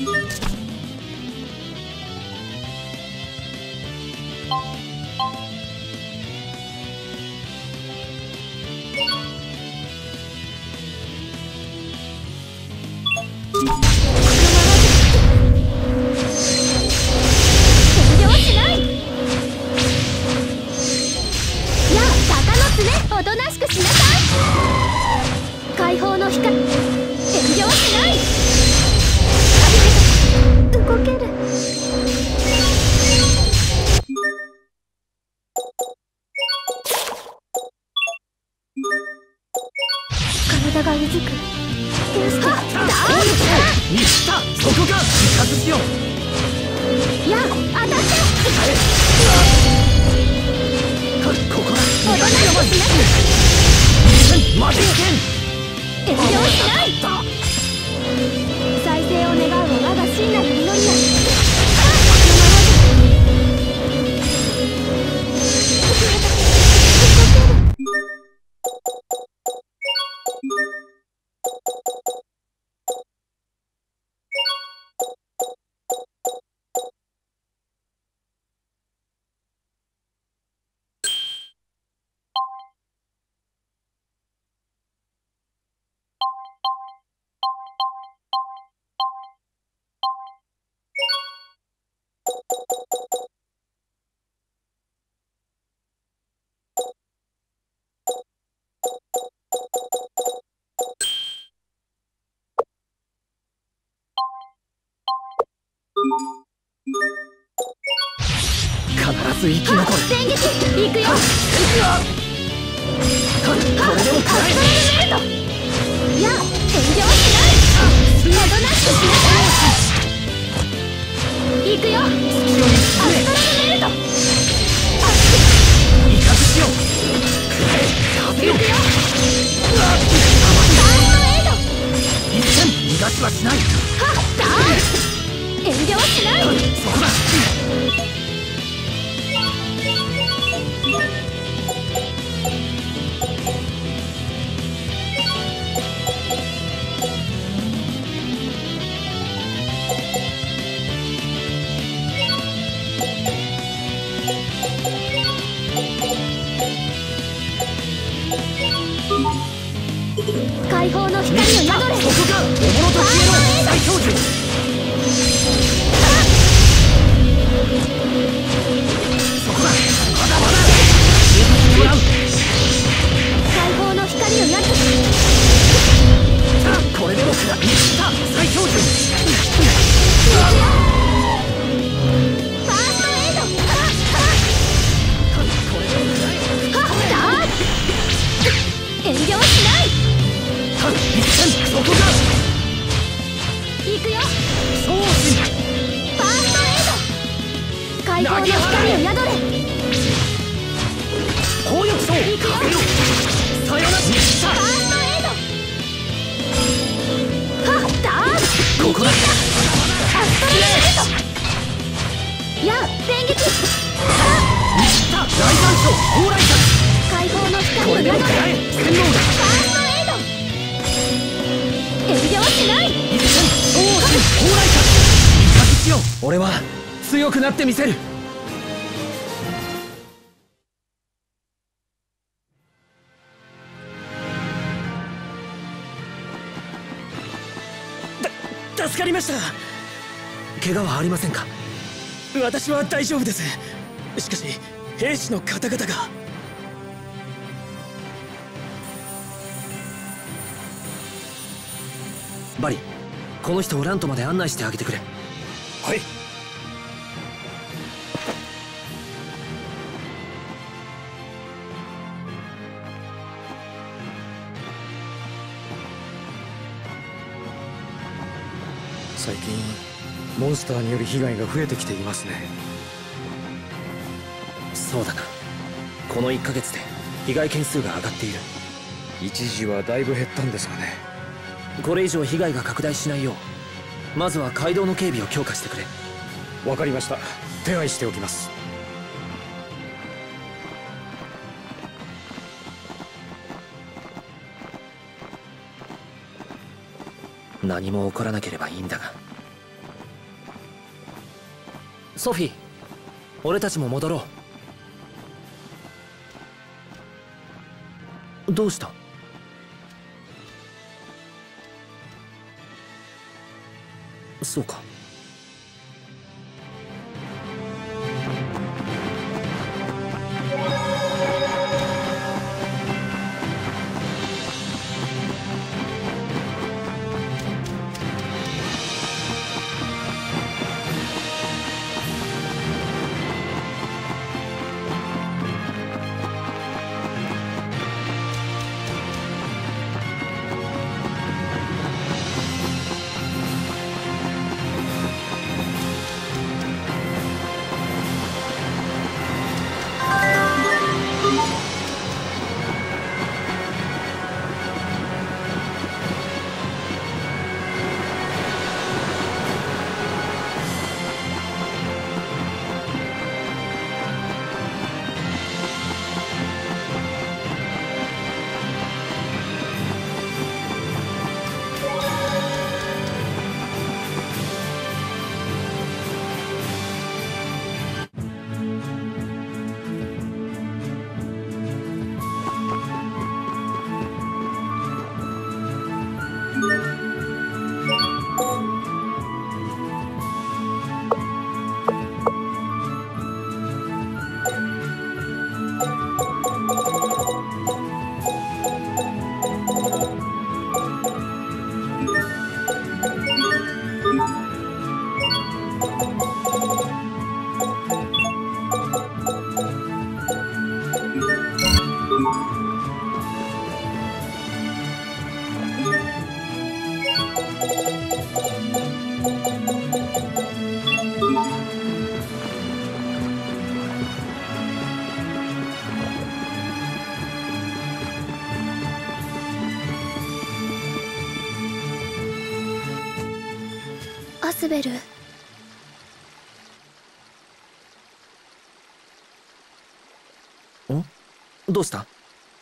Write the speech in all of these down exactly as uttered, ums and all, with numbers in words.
おとなしくしなさい。解放の光、遠慮はしない。動ける。体がうずく。どうしてだ見つた。そこか三日月よ。 やあ、当たってここだ。 おとなしくしなさい。 マジン遠慮はしない。再生を願うは我が真なる祈りなり。 必ず生き残る。 電撃行くよ。 これでもくらえ。 やあ、遠慮はしない。おとなしくしなさい。行くよ。アストラルメルト。 イカズチよ。くらえ。風よ。 行くよ。 バーストエイド。 一戦逃がしはしない。 はっだー。遠慮はしない。 そこだ。 解放の光を宿れ。 そこがおもろと消えろ。最強獣。そこだ。まだまだもらう。 解放の光を宿れ。 これでもくらいた最強獣。 ファーストエイド。 これでもくらえ。 はっだー。遠慮はしない。 一戦そこが行くよ。 送信。 ファーストエイド。解放の光を宿れ。 攻力層行くよ。 かけろ。さよなら。 ファーストエイド。はっだー。 ここだ。 アストラルメルト。やあ、電撃。 た大残暑蓬莱者。 解放の光をこれ宿れ。ファーでもくらえ。洗脳だ。 ストエイド。遠慮はしない。 一戦送信蓬莱者。イカズチよ。俺は強くなってみせる。た助かりました。怪我はありませんか？私は大丈夫です。しかし兵士の方々が。バリ、この人をラントまで案内してあげてくれ。はい。最近モンスターによる被害が増えてきていますね。そうだな。このいっかげつで被害件数が上がっている。一時はだいぶ減ったんですがね。これ以上被害が拡大しないよう、まずは街道の警備を強化してくれ。わかりました。手配しておきます。何も起こらなければいいんだが。 ソフィー、俺たちも戻ろう。どうした？そうか。 アスベル、 ん？どうした？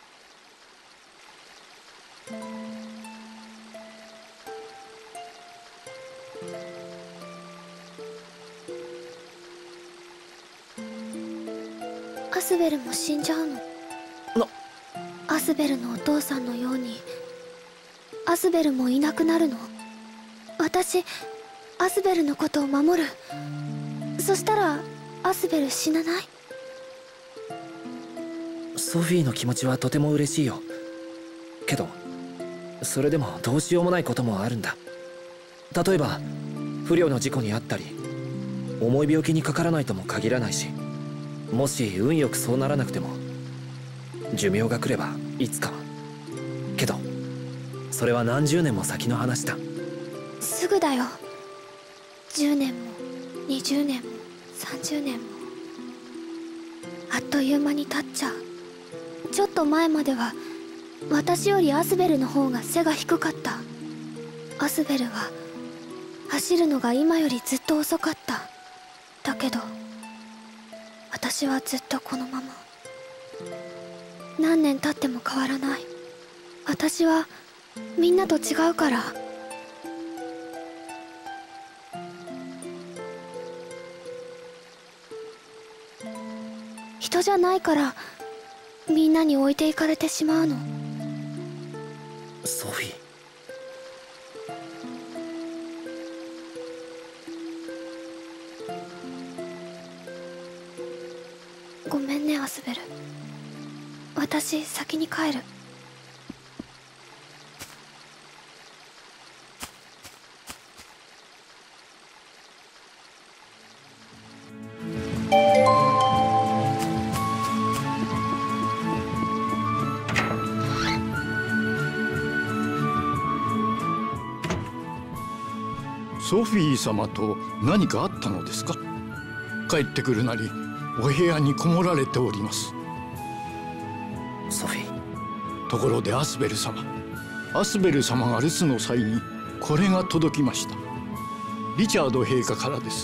アスベルも死んじゃうの？ なアスベルのお父さんのようにアスベルもいなくなるの？私アスベルのことを守る。そしたらアスベル死なない？ ソフィーの気持ちはとても嬉しいよ。けどそれでもどうしようもないこともあるんだ。例えば不慮の事故に遭ったり重い病気にかからないとも限らないし、もし運よくそうならなくても寿命が来ればいつかは。けどそれは何十年も先の話だ。 すぐだよ。じゅうねんもにじゅうねんもさんじゅうねんもあっという間に経っちゃう。ちょっと前までは私よりアスベルの方が背が低かった。アスベルは走るのが今よりずっと遅かった。だけど私はずっとこのまま。何年経っても変わらない。私はみんなと違うから。人じゃないからみんなに置いていかれてしまうの。 ソフィー。ごめんねアスベル。私先に帰る。 ソフィー様と何かあったのですか？帰ってくるなりお部屋にこもられております。 ソフィー。 ところでアスベル様、アスベル様が留守の際にこれが届きました。リチャード陛下からです。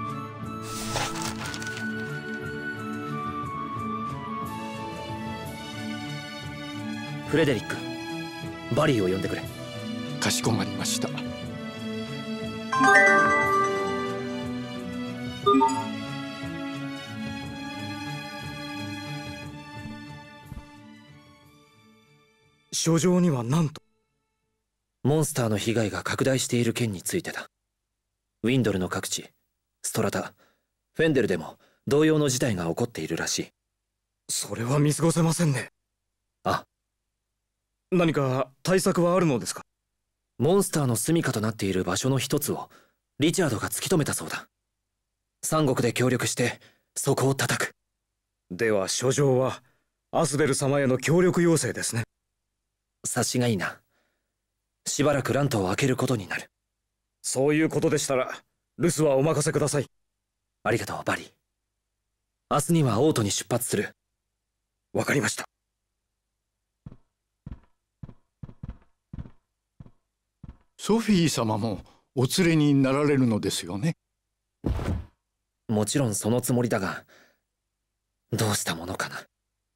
フレデリック、バリーを呼んでくれ。 かしこまりました。 書状には何と？ モンスターの被害が拡大している件についてだ。ウィンドルの各地、ストラタ、フェンデルでも同様の事態が起こっているらしい。 それは見過ごせませんね。 あ、 何か対策はあるのですか？ モンスターの住処となっている場所の一つをリチャードが突き止めたそうだ。三国で協力してそこを叩く。 では書状はアスベル様への協力要請ですね。 察しがいいな。しばらくラントを開けることになる。 そういうことでしたら留守はお任せください。 ありがとう、バリ。明日にはオートに出発する。 わかりました。 ソフィー様もお連れになられるのですよね。 もちろんそのつもりだが、どうしたものかな。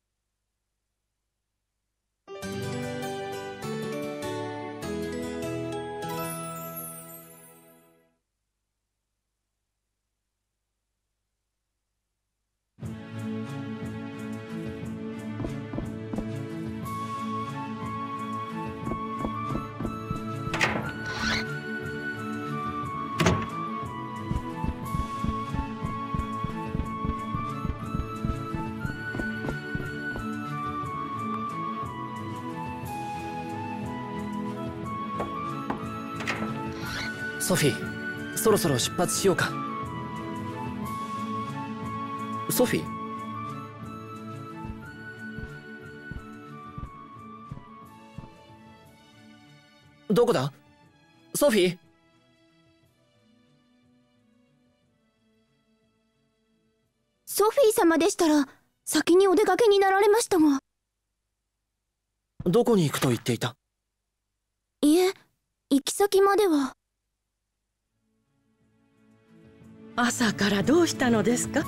ソフィー、そろそろ出発しようか。ソフィー？どこだ？ソフィー？ ソフィー様でしたら先にお出かけになられましたが。 どこに行くと言っていた？ いえ、行き先までは。 朝からどうしたのですか？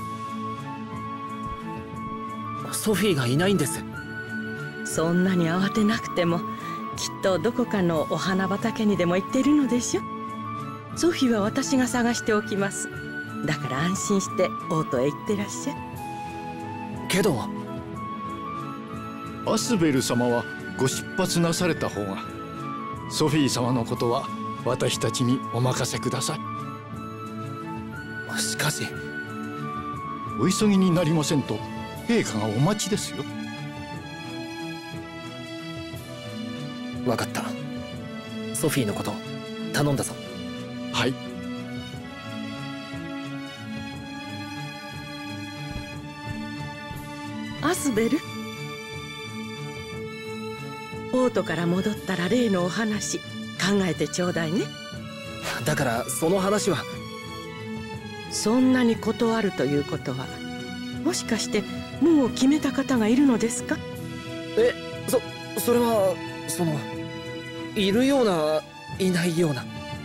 ソフィーがいないんです。 そんなに慌てなくても、きっとどこかのお花畑にでも行っているのでしょ。ソフィーは私が探しておきます。だから安心してオートへ行ってらっしゃい。 けどアスベル様はご出発なされた方が、ソフィー様のことは私たちにお任せください。 しかしお急ぎになりませんと陛下がお待ちですよ。 分かった。ソフィーのこと頼んだぞ。 はい。 アスベル、オートから戻ったら例のお話考えてちょうだいね。 だからその話は。 そんなに断るということは、もしかしてもう決めた方がいるのですか？ え、そ、それはそのいるようないないような。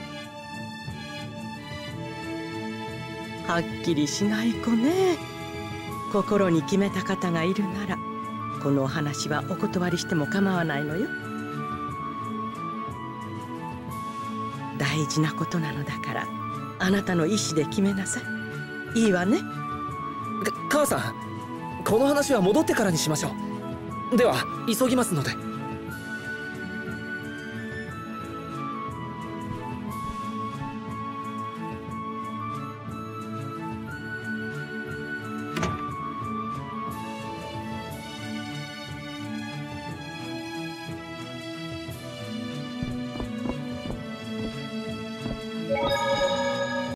はっきりしない子ね。心に決めた方がいるなら、このお話はお断りしても構わないのよ。大事なことなのだから、あなたの意思で決めなさい。いいわね。 か母さん、この話は戻ってからにしましょう。では急ぎますので。